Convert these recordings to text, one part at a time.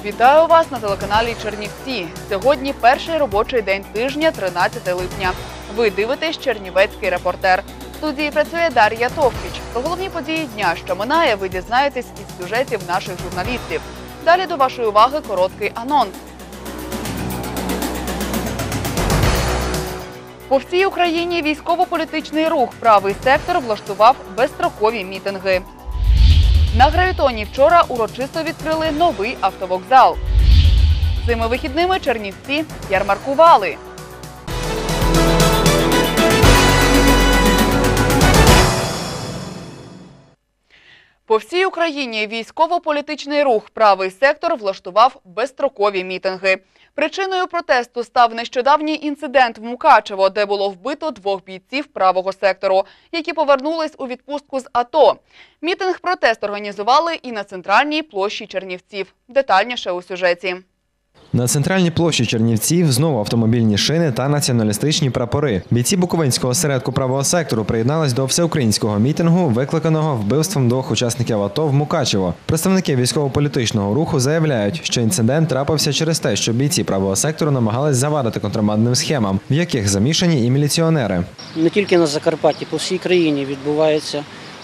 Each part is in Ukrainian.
Вітаю вас на телеканалі Чернівці. Сьогодні перший робочий день тижня, 13 липня. Ви дивитесь «Чернівецький репортер». В студії працює Дар'я Товкіч. Про головні події дня, що минає, ви дізнаєтесь із сюжетів наших журналістів. Далі до вашої уваги короткий анонс. По всій Україні військово-політичний рух «Правий сектор» влаштував безстрокові мітинги. На Гравітоні вчора урочисто відкрили новий автовокзал. Цими вихідними чернівці ярмаркували. По всій Україні військово-політичний рух «Правий сектор» влаштував безстрокові мітинги. Причиною протесту став нещодавній інцидент в Мукачево, де було вбито 2 бійців «Правого сектору», які повернулись у відпустку з АТО. Мітинг-протест організували і на центральній площі Чернівців. Детальніше у сюжеті. На центральній площі Чернівців знову автомобільні шини та націоналістичні прапори. Бійці Буковинського осередку «Правого сектору» приєднались до всеукраїнського мітингу, викликаного вбивством 2 учасників АТО в Мукачево. Представники військово-політичного руху заявляють, що інцидент трапився через те, що бійці «Правого сектору» намагались завадити контрабандним схемам, в яких замішані і міліціонери. Не тільки на Закарпатті, по всій країні відбувається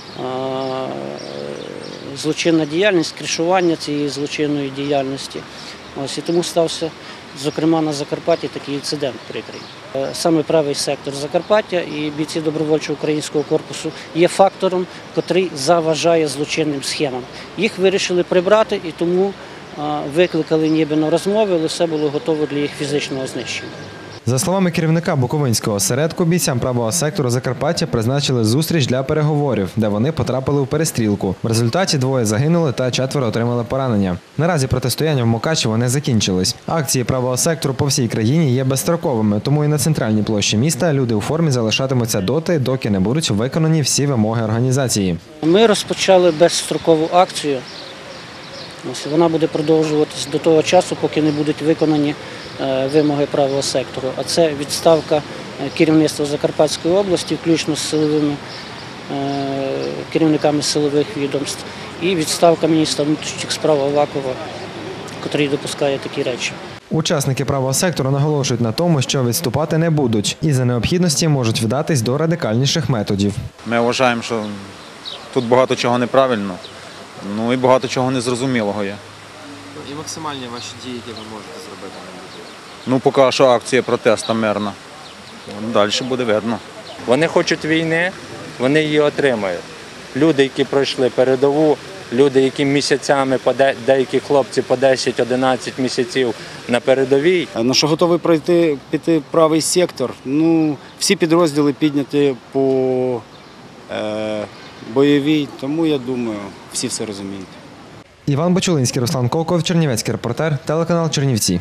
злочинна діяльність, кришування цієї злочинної діяльності. Ось, і тому стався, зокрема, на Закарпатті такий інцидент прикрий. Саме правий сектор Закарпаття і бійці добровольчого українського корпусу є фактором, котрий заважає злочинним схемам. Їх вирішили прибрати і тому викликали ніби на розмови, але все було готово для їх фізичного знищення. За словами керівника Буковинського осередку, бійцям «Правого сектору» Закарпаття призначили зустріч для переговорів, де вони потрапили у перестрілку. В результаті 2 загинули та 4 отримали поранення. Наразі протистояння в Мукачево не закінчились. Акції «Правого сектору» по всій країні є безстроковими, тому і на центральній площі міста люди у формі залишатимуться доти, доки не будуть виконані всі вимоги організації. Ми розпочали безстрокову акцію. Ось, вона буде продовжуватись до того часу, поки не будуть виконані вимоги правого сектору. А це відставка керівництва Закарпатської області, включно з силовими керівниками силових відомств, і відставка міністра внутрішніх справ Авакова, який допускає такі речі. Учасники «Правого сектору» наголошують на тому, що відступати не будуть і за необхідності можуть вдатись до радикальніших методів. Ми вважаємо, що тут багато чого неправильно, і багато чого незрозумілого є. І максимальні ваші дії, які ви можете зробити? Поки що акція протесту мирна. Далі буде видно. Вони хочуть війни, вони її отримають. Люди, які пройшли передову, люди, які місяцями, деякі хлопці по 10-11 місяців на передовій. На що готовий піти правий сектор? Всі підрозділи підняті по бойовій, тому я думаю, всі все розуміють. Іван Бочулинський, Руслан Колков, Чернівецький репортер, телеканал Чернівці.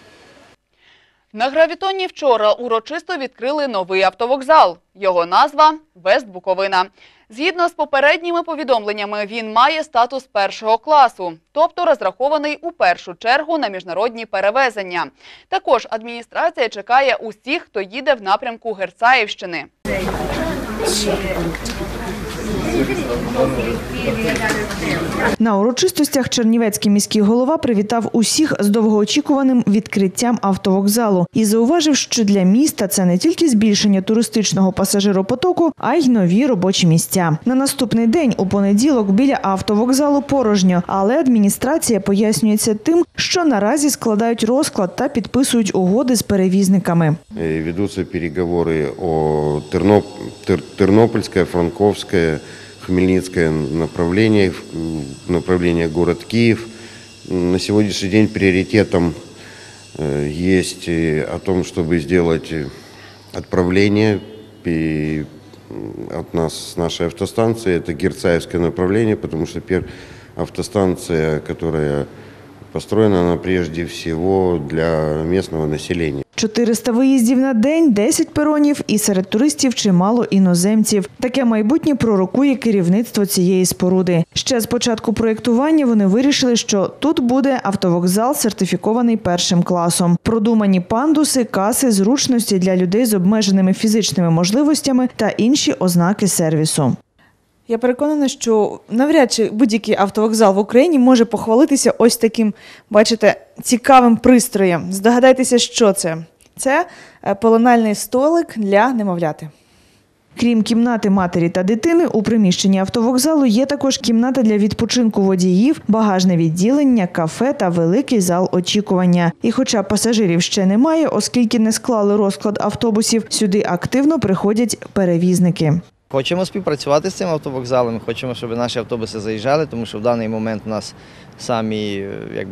На Гравітоні вчора урочисто відкрили новий автовокзал. Його назва – Вест Буковина. Згідно з попередніми повідомленнями, він має статус першого класу, тобто розрахований у першу чергу на міжнародні перевезення. Також адміністрація чекає усіх, хто їде в напрямку Герцаївщини. На урочистостях чернівецький міський голова привітав усіх з довгоочікуваним відкриттям автовокзалу і зауважив, що для міста це не тільки збільшення туристичного пасажиропотоку, а й нові робочі місця. На наступний день, у понеділок, біля автовокзалу порожньо, але адміністрація пояснюється тим, що наразі складають розклад та підписують угоди з перевізниками. Ведуться переговори о Тернопільське, Франковське, Хмельницкое направление город Киев. На сегодняшний день приоритетом есть о том, чтобы сделать отправление от нас с нашей автостанции. Это Герцаевское направление, потому что автостанция, которая построена, она прежде всего для местного населения. 400 виїздів на день, 10 перонів і серед туристів чимало іноземців. Таке майбутнє пророкує керівництво цієї споруди. Ще з початку проєктування вони вирішили, що тут буде автовокзал, сертифікований першим класом. Продумані пандуси, каси, зручності для людей з обмеженими фізичними можливостями та інші ознаки сервісу. Я переконана, що навряд чи будь-який автовокзал в Україні може похвалитися ось таким, бачите, цікавим пристроєм. Здогадайтеся, що це? Це пеленальний столик для немовляти. Крім кімнати матері та дитини, у приміщенні автовокзалу є також кімната для відпочинку водіїв, багажне відділення, кафе та великий зал очікування. І хоча пасажирів ще немає, оскільки не склали розклад автобусів, сюди активно приходять перевізники. Хочемо співпрацювати з цим автовокзалом, хочемо, щоб наші автобуси заїжджали, тому що в даний момент у нас самий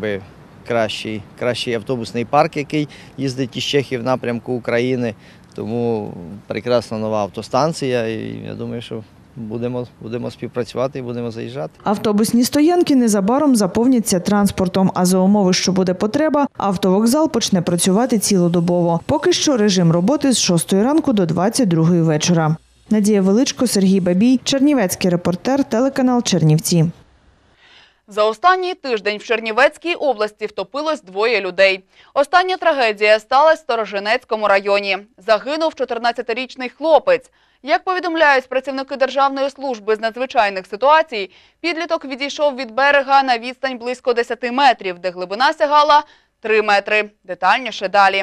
кращий автобусний парк, який їздить із Чехії в напрямку України. Тому прекрасна нова автостанція і я думаю, що будемо співпрацювати і будемо заїжджати. Автобусні стоянки незабаром заповняться транспортом, а за умови, що буде потреба, автовокзал почне працювати цілодобово. Поки що режим роботи з 6 ранку до 22 вечора. Надія Величко, Сергій Бабій, Чернівецький репортер, телеканал Чернівці. За останній тиждень в Чернівецькій області втопилось 2 людей. Остання трагедія сталася в Сторожинецькому районі. Загинув 14-річний хлопець. Як повідомляють працівники Державної служби з надзвичайних ситуацій, підліток відійшов від берега на відстань близько 10 метрів, де глибина сягала 3 метри. Детальніше далі.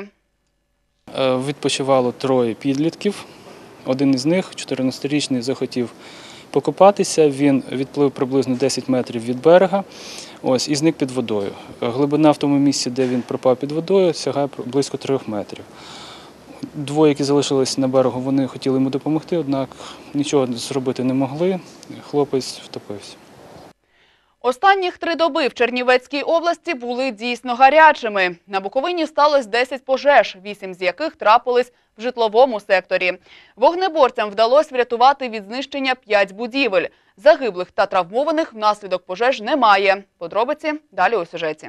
Відпочивало 3 підлітків. Один із них, 14-річний, захотів покупатися. Він відплив приблизно 10 метрів від берега і зник під водою. Глибина в тому місці, де він пропав під водою, сягає близько 3 метрів. 2, які залишились на берегу, вони хотіли йому допомогти, однак нічого зробити не могли. Хлопець втопився. Останніх 3 доби в Чернівецькій області були дійсно гарячими. На Буковині сталося 10 пожеж, 8 з яких трапились в житловому секторі. Вогнеборцям вдалося врятувати від знищення 5 будівель. Загиблих та травмованих внаслідок пожеж немає. Подробиці далі у сюжеті.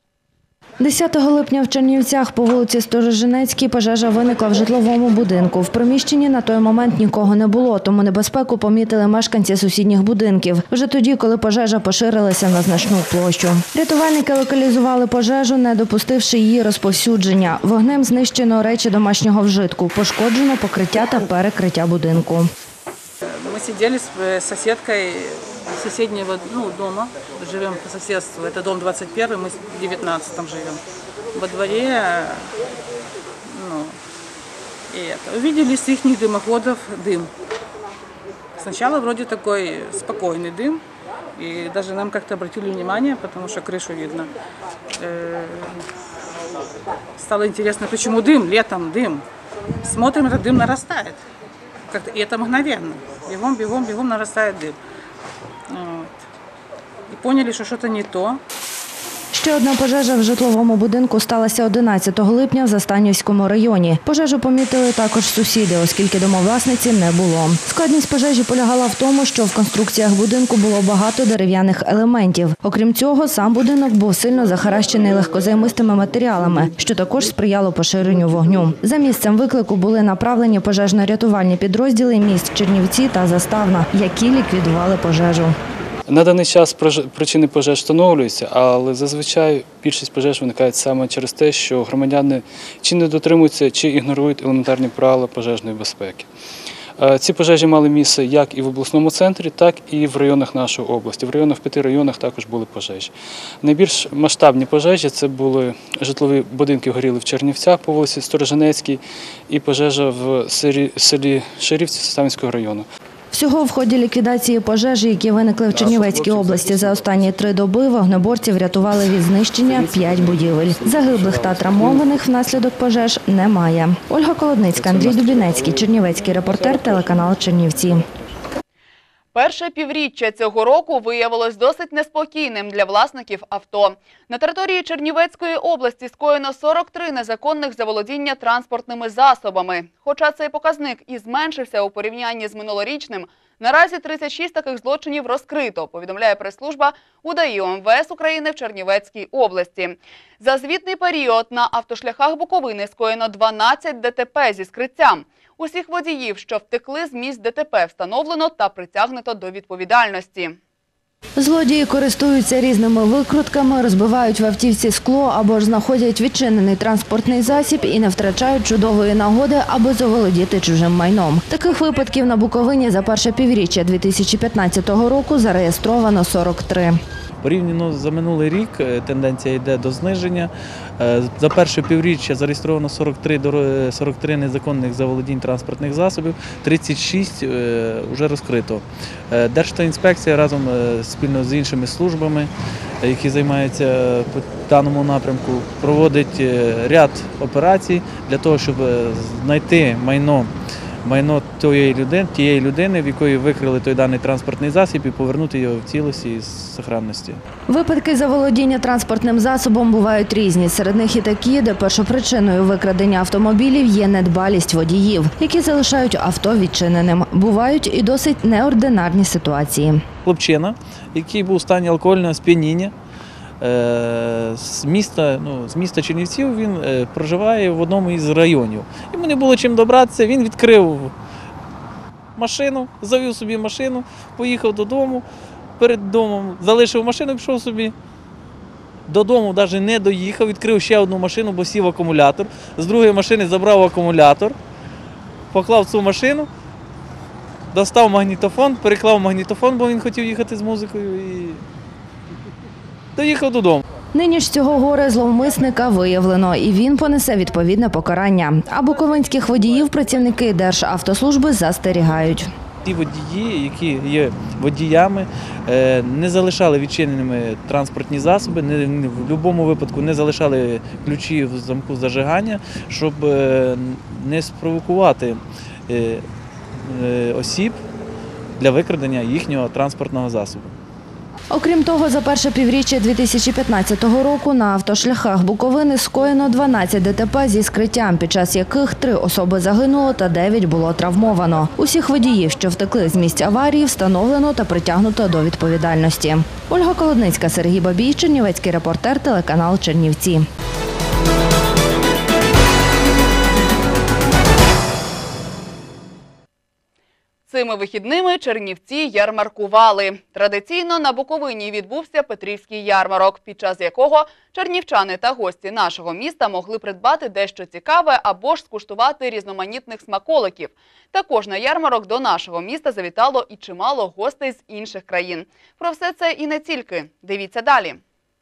10 липня в Чернівцях по вулиці Сторожинецькій пожежа виникла в житловому будинку. В приміщенні на той момент нікого не було, тому небезпеку помітили мешканці сусідніх будинків. Вже тоді, коли пожежа поширилася на значну площу. Рятувальники локалізували пожежу, не допустивши її розповсюдження. Вогнем знищено речі домашнього вжитку, пошкоджено покриття та перекриття будинку. Ми сиділи з сусідкою соседнего дома, живем по соседству. Это дом 21, мы в 19-м живем. Во дворе увидели с их дымоходов дым. Сначала вроде такой спокойный дым, и даже нам как-то обратили внимание, потому что крышу видно. Стало интересно, почему дым, летом дым. Смотрим, этот дым нарастает. И это мгновенно. Бегом нарастает дым. І поняли, що щось не то. Ще одна пожежа в житловому будинку сталася 11 липня в Застанівському районі. Пожежу помітили також сусіди, оскільки домовласниці не було. Складність пожежі полягала в тому, що в конструкціях будинку було багато дерев'яних елементів. Окрім цього, сам будинок був сильно захаращений легкозаймистими матеріалами, що також сприяло поширенню вогню. За місцем виклику були направлені пожежно-рятувальні підрозділи міст Чернівці та Заставна, які ліквідували пожежу. На даний час причини пожеж встановлюються, але зазвичай більшість пожеж виникає саме через те, що громадяни чи не дотримуються, чи ігнорують елементарні правила пожежної безпеки. Ці пожежі мали місце як і в обласному центрі, так і в районах нашої області. В 5 районах також були пожежі. Найбільш масштабні пожежі – це були житлові будинки, горіли в Чернівцях по вулиці Сторожинецькій і пожежа в селі Ширівці Заставинського району. Всього в ході ліквідації пожежі, які виникли в Чернівецькій області за останні 3 доби, вогнеборці врятували від знищення 5 будівель. Загиблих та травмованих внаслідок пожеж немає. Ольга Колодницька, Андрій Дубінецький, Чернівецький репортер, телеканал Чернівці. Перше півріччя цього року виявилось досить неспокійним для власників авто. На території Чернівецької області скоєно 43 незаконних заволодіння транспортними засобами. Хоча цей показник і зменшився у порівнянні з минулорічним, наразі 36 таких злочинів розкрито, повідомляє прес-служба УДАІ МВС України в Чернівецькій області. За звітний період на автошляхах Буковини скоєно 12 ДТП зі скриттям. Усіх водіїв, що втекли з місць ДТП, встановлено та притягнуто до відповідальності. Злодії користуються різними викрутками, розбивають в автівці скло або ж знаходять відчинений транспортний засіб і не втрачають чудової нагоди, аби заволодіти чужим майном. Таких випадків на Буковині за перше півріччя 2015 року зареєстровано 43. Порівняно за минулий рік тенденція йде до зниження. За перше півріччя зареєстровано 43 незаконних заволодінь транспортних засобів, 36 вже розкрито. Державтоінспекція разом спільно з іншими службами, які займаються по даному напрямку, проводить ряд операцій для того, щоб знайти майно тієї людини, в якої викрили той даний транспортний засіб, і повернути його в цілості і сохранності. Випадки заволодіння транспортним засобом бувають різні. Серед них і такі, де першопричиною викрадення автомобілів є недбалість водіїв, які залишають авто відчиненим. Бувають і досить неординарні ситуації. Хлопчина, який був у стані алкогольного сп'яніння, з міста Чернівців, він проживає в одному із районів. Йому не було чим добратися, він відкрив машину, завів собі машину, поїхав додому, перед домом залишив машину і пішов собі. Додому навіть не доїхав, відкрив ще одну машину, бо сів акумулятор. З другої машини забрав акумулятор, поклав цю машину, достав магнітофон, переклав магнітофон, бо він хотів їхати з музикою, і доїхав додому. Нині ж цього горе зловмисника виявлено, і він понесе відповідне покарання. А буковинських водіїв працівники Державтослужби застерігають. Ті водії, які є водіями, не залишали відчиненими транспортні засоби, в будь-якому випадку не залишали ключі в замку зажигання, щоб не спровокувати осіб для викрадення їхнього транспортного засобу. Окрім того, за перше півріччя 2015 року на автошляхах Буковини скоєно 12 ДТП зі скриттям, під час яких 3 особи загинуло та 9 було травмовано. Усіх водіїв, що втекли з місця аварії, встановлено та притягнуто до відповідальності. Ольга Колодницька, Сергій Бабій, Чернівецький репортер, телеканал Чернівці. Цими вихідними чернівці ярмаркували. Традиційно на Буковині відбувся Петрівський ярмарок, під час якого чернівчани та гості нашого міста могли придбати дещо цікаве або ж скуштувати різноманітних смаколиків. Також на ярмарок до нашого міста завітало і чимало гостей з інших країн. Про все це і не тільки. Дивіться далі.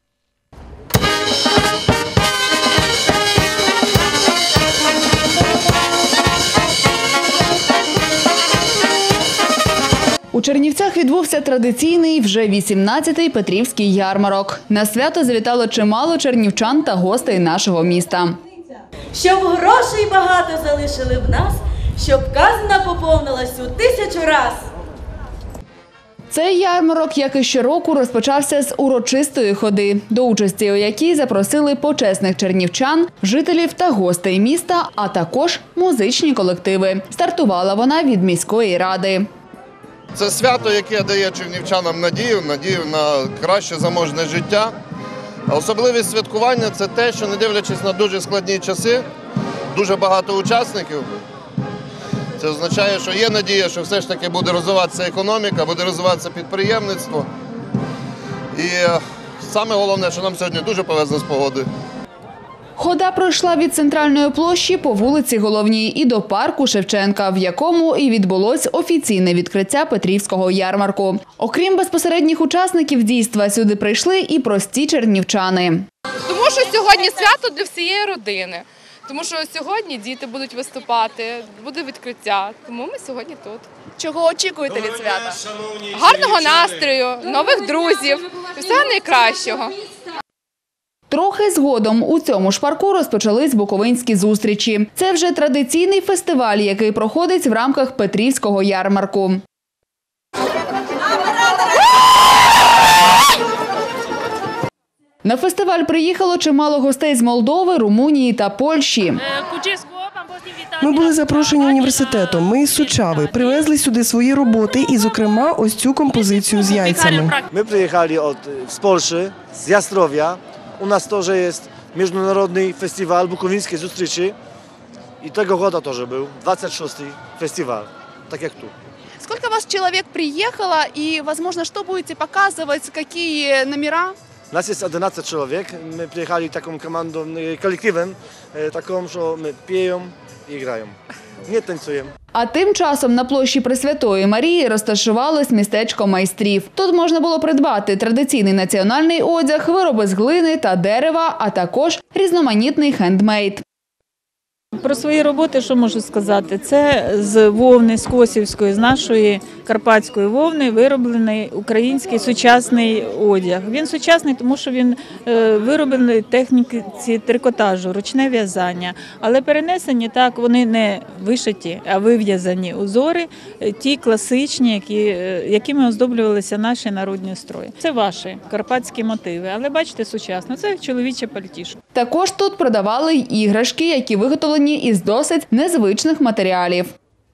У Чернівцях відбувся традиційний вже 18-й Петрівський ярмарок. На свято завітало чимало чернівчан та гостей нашого міста. Щоб грошей багато залишили в нас, щоб казна поповнилась у 1000 раз. Цей ярмарок, як і щороку, розпочався з урочистої ходи, до участі у якій запросили почесних чернівчан, жителів та гостей міста, а також музичні колективи. Стартувала вона від міської ради. Це свято, яке дає чернівчанам надію на краще заможне життя. А особливість святкування – це те, що не дивлячись на дуже складні часи, дуже багато учасників. Це означає, що є надія, що все ж таки буде розвиватися економіка, буде розвиватися підприємництво. І саме головне, що нам сьогодні дуже повезло з погодою. Хода пройшла від центральної площі по вулиці Головній і до парку Шевченка, в якому і відбулось офіційне відкриття Петрівського ярмарку. Окрім безпосередніх учасників дійства, сюди прийшли і прості чернівчани. Тому що сьогодні свято для всієї родини. Тому що сьогодні діти будуть виступати, буде відкриття, тому ми сьогодні тут. Чого очікуєте від свята? Гарного настрою, нових друзів і всього найкращого. Трохи згодом у цьому ж парку розпочались буковинські зустрічі. Це вже традиційний фестиваль, який проходить в рамках Петрівського ярмарку. На фестиваль приїхало чимало гостей з Молдови, Румунії та Польщі. Ми були запрошені університетом, ми із Сучави, привезли сюди свої роботи і, зокрема, ось цю композицію з яйцями. Ми приїхали з Польщі, з Ястров'я. У нас теж є міжнародний фестиваль Буковинські зустрічі. І того року теж був 26-й фестиваль, так як тут. Сколько вас человек приехало и, возможно, что будете показывать, какие номера? Nas jest 11 człowiek, my przyjechali taką komandą, kolektywem, taką, że my pieją i grają. Nie tańcujemy. А тим часом на площі Пресвятої Марії розташувалось містечко майстрів. Тут можна було придбати традиційний національний одяг, вироби з глини та дерева, а також різноманітний хендмейд. Про свої роботи, що можу сказати, це з вовни, з Косівської, з нашої карпатської вовни вироблений український сучасний одяг. Він сучасний, тому що він вироблений в техніці трикотажу, ручне в'язання. Але перенесені так, вони не вишиті, а вив'язані узори, ті класичні, якими оздоблювалися наші народні строї. Це ваші карпатські мотиви, але бачите, сучасно, це чоловіче пальтішко. Також тут продавали й іграшки, які виготовлені із досить незвичних матеріалів.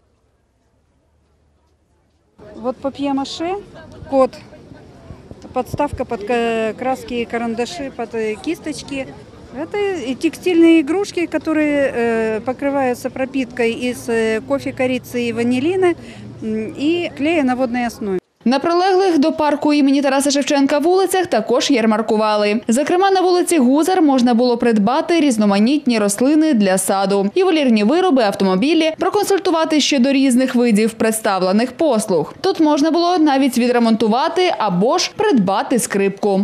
Вот папье-маше, кот, подставка под краски и карандаши, под кисточки. Это и текстильные игрушки, которые покрываются пропиткой из кофе, корицы и ванилина и клея на водной основе. На прилеглих до парку імені Тараса Шевченка вулицях також ярмаркували. Зокрема, на вулиці Гузар можна було придбати різноманітні рослини для саду, ювелірні вироби, автомобілі, проконсультувати щодо різних видів представлених послуг. Тут можна було навіть відремонтувати або ж придбати скрипку.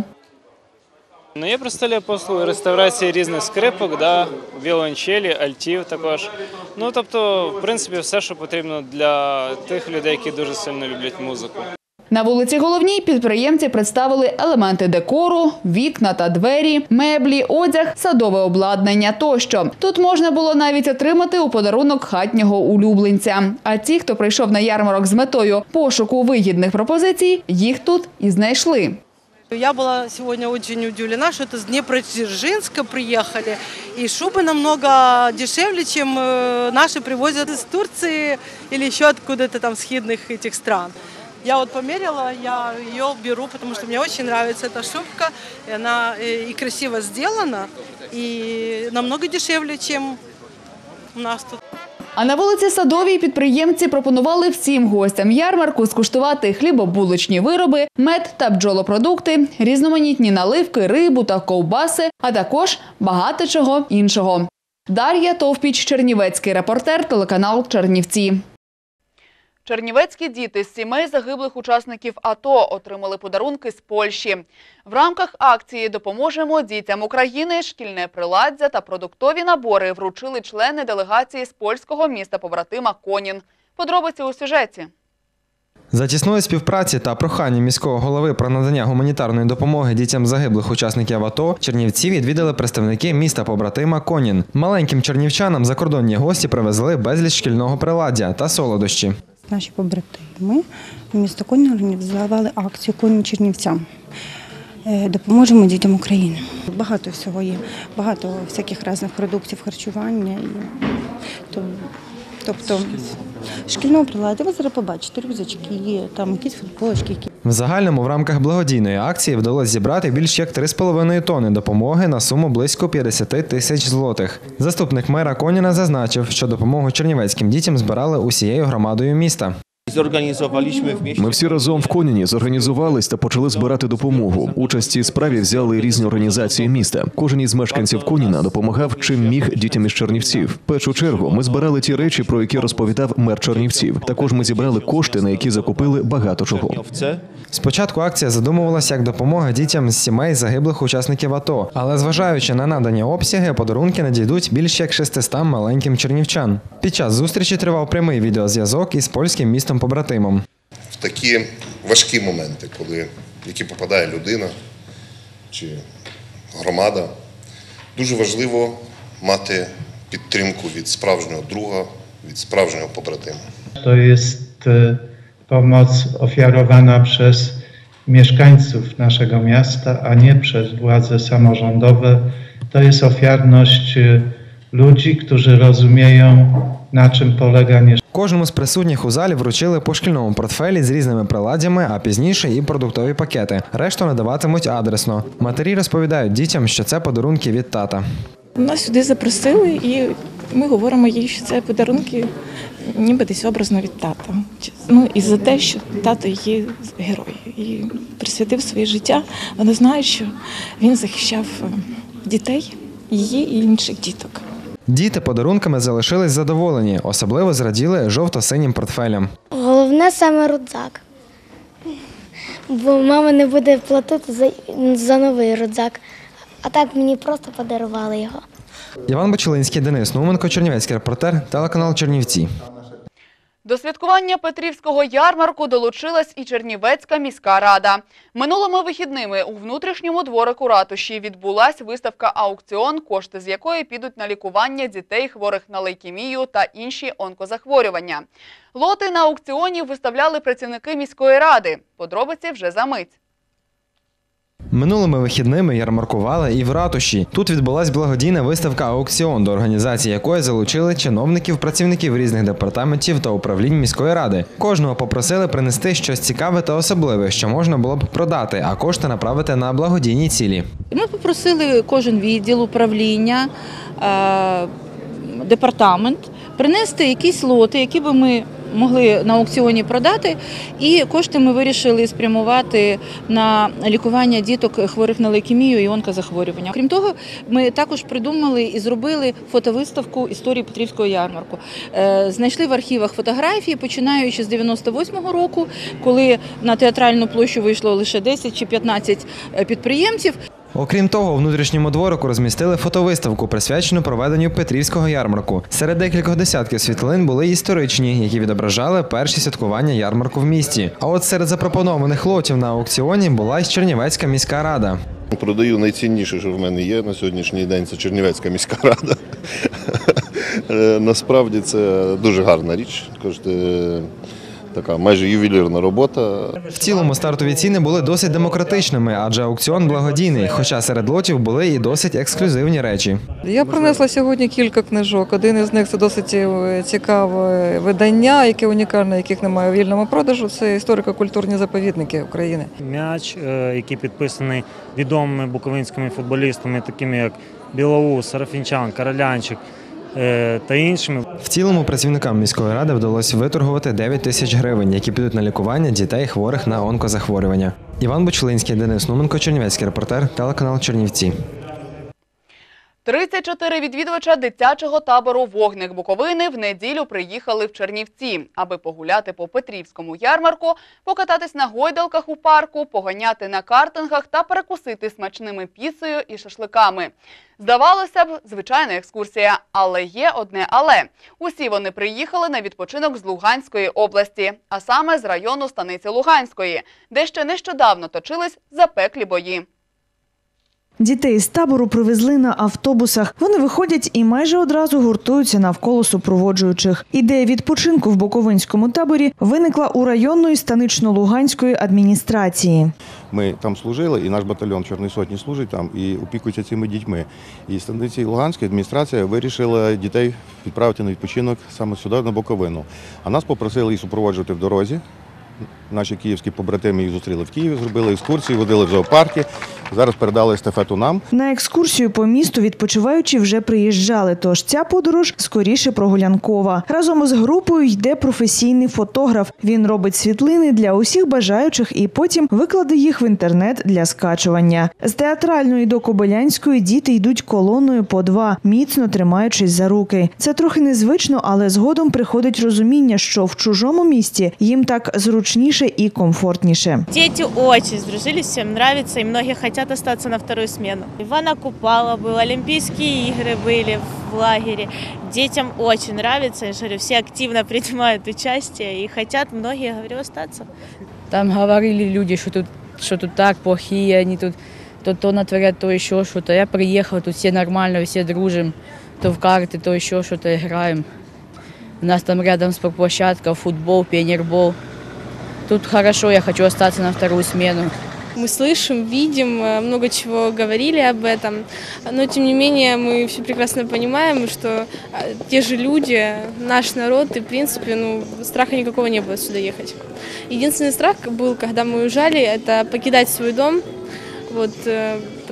Я представляю послуги реставрації різних скрипок, віолончелі, альтів також. Тобто, в принципі, все, що потрібно для тих людей, які дуже сильно люблять музику. На вулиці Головній підприємці представили елементи декору, вікна та двері, меблі, одяг, садове обладнання тощо. Тут можна було навіть отримати у подарунок хатнього улюбленця. А ті, хто прийшов на ярмарок з метою пошуку вигідних пропозицій, їх тут і знайшли. Я была сегодня очень удивлена, что это с Днепродзержинска приехали. И шубы намного дешевле, чем наши привозят из Турции или еще откуда-то там східних этих стран. Я вот померила, я ее беру, потому что мне очень нравится эта шубка. И она и красиво сделана, и намного дешевле, чем у нас тут. А на вулиці Садовій підприємці пропонували всім гостям ярмарку скуштувати хлібобулочні вироби, мед та бджолопродукти, різноманітні наливки, рибу та ковбаси, а також багато чого іншого. Дар'я Товпіч, чернівецький репортер, телеканал Чернівці. Чернівецькі діти з сімей загиблих учасників АТО отримали подарунки з Польщі. В рамках акції «Допоможемо дітям України» шкільне приладдя та продуктові набори вручили члени делегації з польського міста-побратима Конін. Подробиці у сюжеті. За тісної співпраці та прохання міського голови про надання гуманітарної допомоги дітям загиблих учасників АТО Чернівці відвідали представники міста-побратима Конін. Маленьким чернівчанам закордонні гості привезли безліч шкільного приладдя та солодощі. Наші побратими місто Конін організували акцію «Конін Чернівцям». Допоможемо дітям України. Багато всього є, багато всяких різних продуктів харчування. Тобто шкільного приладдя, ви зараз побачите, рюкзачки є, там якісь футболочки. В загальному в рамках благодійної акції вдалося зібрати більш як 3,5 тонни допомоги на суму близько 50 тисяч злотих. Заступник мера Коніна зазначив, що допомогу чернівецьким дітям збирали усією громадою міста. Ми всі разом в Коніні зорганізувались та почали збирати допомогу. Участь у цій справі взяли різні організації міста. Кожен із мешканців Коніна допомагав чим міг дітям із Чернівців. В першу чергу ми збирали ті речі, про які розповідав мер Чернівців. Також ми зібрали кошти, на які закупили багато чого. Спочатку акція задумувалася як допомога дітям з сімей загиблих учасників АТО. Але зважаючи на надані обсяги, подарунки надійдуть більш як 600 маленьким чернівчан. Під час зустрічі тривав прямий відеозв'язок із польським містом-побратимом. В такі важкі моменти, в які попадає людина чи громада, дуже важливо мати підтримку від справжнього друга, від справжнього побратима. To jest pomoc ofiarowana przez mieszkańców naszego miasta, a nie przez władze samorządowe. To jest ofiarność ludzi, którzy rozumieją, на czym polega nieszczęście. Кожному з присутніх у залі вручили по шкільному портфелі з різними приладдями, а пізніше і продуктові пакети. Решту надаватимуть адресно. Матері розповідають дітям, що це подарунки від тата. Нас сюди запросили і Ми говоримо їй, що це подарунки ніби десь образно від тата. Ну і за те, що тато її герой. І присвятив своє життя. Вона знає, що він захищав дітей, її і інших діток. Діти подарунками залишились задоволені, особливо зраділи жовто-синім портфелям. Головне саме рюкзак, бо мама не буде платити за новий рюкзак, а так мені просто подарували його. Іван Бочелинський, Денис Науменко, Чернівецький репортер, телеканал Чернівці. До святкування Петрівського ярмарку долучилась і Чернівецька міська рада. Минулими вихідними у внутрішньому дворику ратуші відбулась виставка-аукціон, кошти з якої підуть на лікування дітей, хворих на лейкемію та інші онкозахворювання. Лоти на аукціоні виставляли працівники міської ради. Подробиці вже за мить. Минулими вихідними ярмаркували і в ратуші. Тут відбулась благодійна виставка «Аукціон», до організації якої залучили чиновників, працівників різних департаментів та управлінь міської ради. Кожного попросили принести щось цікаве та особливе, що можна було б продати, а кошти направити на благодійні цілі. Ми попросили кожен відділ, управління, департамент принести якісь лоти, які би ми могли на аукціоні продати, і кошти ми вирішили спрямувати на лікування діток, хворих на лейкемію і онкозахворювання. Крім того, ми також придумали і зробили фотовиставку історії Петрівського ярмарку. Знайшли в архівах фотографії, починаючи з 98-го року, коли на театральну площу вийшло лише 10 чи 15 підприємців. Окрім того, у внутрішньому дворику розмістили фотовиставку, присвячену проведенню Петрівського ярмарку. Серед декількох десятків світлин були історичні, які відображали перші святкування ярмарку в місті. А от серед запропонованих лотів на аукціоні була й Чернівецька міська рада. Продаю найцінніше, що в мене є на сьогоднішній день, це Чернівецька міська рада. Насправді це дуже гарна річ. Така майже ювелірна робота. В цілому стартові ціни були досить демократичними, адже аукціон благодійний, хоча серед лотів були і досить ексклюзивні речі. Я принесла сьогодні кілька книжок. Один із них – це досить цікаве видання, яке унікальне, яких немає у вільному продажу. Це історико-культурні заповідники України. М'яч, який підписаний відомими буковинськими футболістами, такими як Білоус, Сарафінчан, Королянчик та іншими. В цілому працівникам міської ради вдалося виторгувати 9 тисяч гривень, які підуть на лікування дітей, хворих на онкозахворювання. Іван Бочелинський, Денис Науменко, Чернівецький репортер, телеканал Чернівці. 34 відвідувача дитячого табору «Вогник Буковини» в неділю приїхали в Чернівці, аби погуляти по Петрівському ярмарку, покататись на гойдалках у парку, поганяти на картингах та перекусити смачними піцею і шашликами. Здавалося б, звичайна екскурсія, але є одне «але». Усі вони приїхали на відпочинок з Луганської області, а саме з району станиці Луганської, де ще нещодавно точились запеклі бої. Дітей з табору привезли на автобусах. Вони виходять і майже одразу гуртуються навколо супроводжуючих. Ідея відпочинку в Буковинському таборі виникла у районної станично-луганської адміністрації. Ми там служили, і наш батальйон Чорної Сотні служить там і опікується цими дітьми. І станиця Луганська адміністрація вирішила дітей відправити на відпочинок саме сюди, на Буковину. А нас попросили їх супроводжувати в дорозі. Наші київські побратими їх зустріли в Києві, зробили екскурсії, водили в зоопарки. Зараз передали естафету нам. На екскурсію по місту відпочиваючі вже приїжджали, тож ця подорож скоріше прогулянкова. Разом із групою йде професійний фотограф. Він робить світлини для усіх бажаючих і потім викладе їх в інтернет для скачування. З Театральної до Кобилянської діти йдуть колоною по два, міцно тримаючись за руки. Це трохи незвично, але згодом приходить розуміння, що в чужому місті їм так зручніше і комфортніше. Діти дуже здружились, всім подобається, і многі хочуть остаться на вторую смену. Ивана Купала был, Олимпийские игры были в лагере. Детям очень нравится, я говорю, все активно принимают участие и хотят, многие, говорю, остаться. Там говорили люди, что тут так плохие, они тут то натворят, то еще что-то. Я приехал, тут все нормально, все дружим, то в карты, то еще что-то играем. У нас там рядом спортплощадка, футбол, пионербол. Тут хорошо, я хочу остаться на вторую смену. Мы слышим, видим, много чего говорили об этом, но тем не менее мы все прекрасно понимаем, что те же люди, наш народ, и в принципе страха никакого не было сюда ехать. Единственный страх был, когда мы уезжали, это покидать свой дом,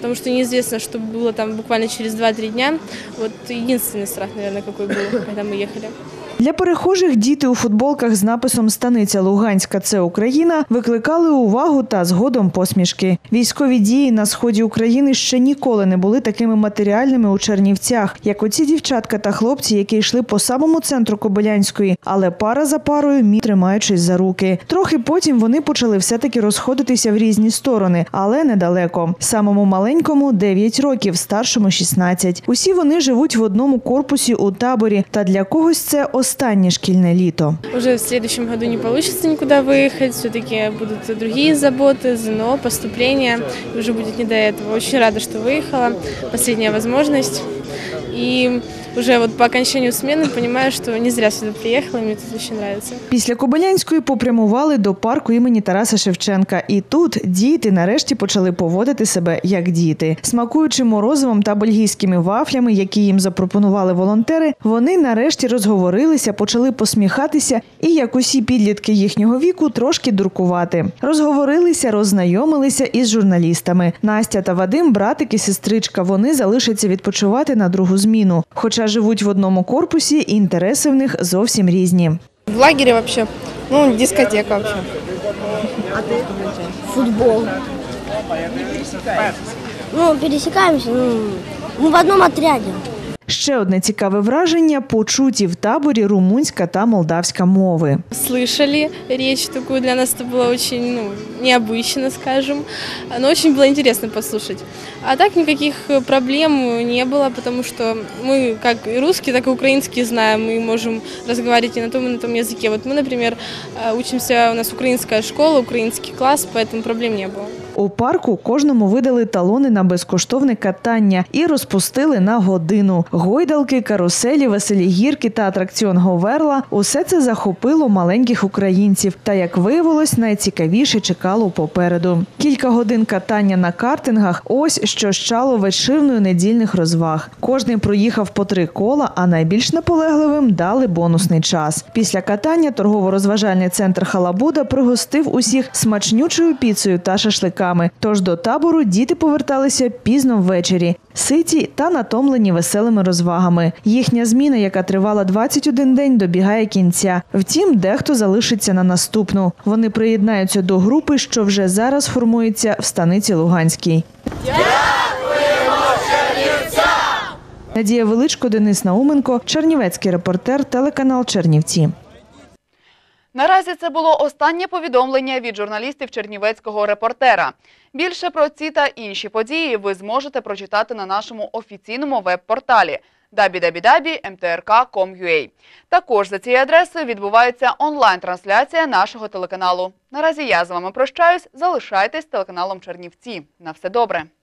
потому что неизвестно, что было там буквально через 2-3 дня. Вот единственный страх, наверное, какой был, когда мы ехали. Для перехожих діти у футболках з написом «Станиця Луганська – це Україна» викликали увагу та згодом посмішки. Військові дії на сході України ще ніколи не були такими матеріальними у Чернівцях, як оці дівчатка та хлопці, які йшли по самому центру Кобилянської, але пара за парою, тримаючись за руки. Трохи потім вони почали все-таки розходитися в різні сторони, але недалеко. Самому маленькому – 9 років, старшому – 16. Усі вони живуть в одному корпусі у таборі, та для когось це останнє шкільне літо. Уже в следующем году не получится никуда выехать, все-таки будут другие заботы, ЗНО, поступление, уже будет не до этого. Очень рада, что выехала, последняя возможность. И уже вот по окончанию смены понимаю, что не зря сюда приехала, мне тут очень нравится. Після Кобилянської попрямували до парку імені Тараса Шевченка. І тут діти нарешті почали поводити себе як діти. Смакуючи морозивом та бельгійськими вафлями, які їм запропонували волонтери, вони нарешті розговорилися, почали посміхатися і, як усі підлітки їхнього віку, трошки дуркувати. Розговорилися, роззнайомилися із журналістами. Настя та Вадим – братик і сестричка. Вони залишаться відпочивати на другу зміну. Хоча живуть в одному корпусі, інтереси в них зовсім різні. В лагере вообще, дискотека вообще. А ты? Футбол. Пересекаемся, мы в одном отряде. Ще одне цікаве враження – почуті в таборі румунська та молдавська мови. Слышали речь такую, для нас это было очень необычно, скажем, но очень было интересно послушать. А так никаких проблем не было, потому что мы как и русский, так и украинский знаем, и можем разговаривать и на том языке. Вот мы, например, учимся, у нас украинская школа, украинский класс, поэтому проблем не было. У парку кожному видали талони на безкоштовне катання і розпустили на годину. Гойдалки, каруселі, веселі гірки та атракціон Говерла – усе це захопило маленьких українців. Та, як виявилось, найцікавіше чекало попереду. Кілька годин катання на картингах – ось що щало вечірною недільних розваг. Кожний проїхав по 3 кола, а найбільш наполегливим дали бонусний час. Після катання торгово-розважальний центр «Халабуда» пригостив усіх смачнючою піцею та шашликами. Тож до табору діти поверталися пізно ввечері, ситі та натомлені веселими розвагами. Їхня зміна, яка тривала 21 день, добігає кінця. Втім, дехто залишиться на наступну. Вони приєднаються до групи, що вже зараз формується в Станиці Луганській. Дякуємо Чернівцям! Надія Величко, Денис Науменко, Чернівецький репортер, телеканал Чернівці. Наразі це було останнє повідомлення від журналістів Чернівецького репортера. Більше про ці та інші події ви зможете прочитати на нашому офіційному веб-порталі www.mtrk.com.ua. Також за цією адресою відбувається онлайн-трансляція нашого телеканалу. Наразі я з вами прощаюсь. Залишайтесь з телеканалом Чернівці. На все добре!